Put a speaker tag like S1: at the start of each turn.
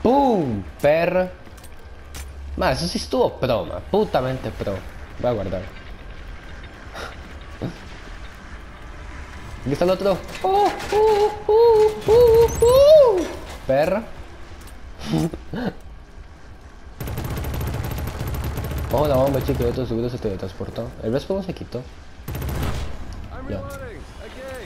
S1: ¡Pum! Per. Ma eso sí estuvo pro, ma. Putamente pro. Voy a guardar. Aquí está el otro. Per. Ojo la bomba, chico. El otro seguro se teletransportó. El respawn no se quitó. Ya.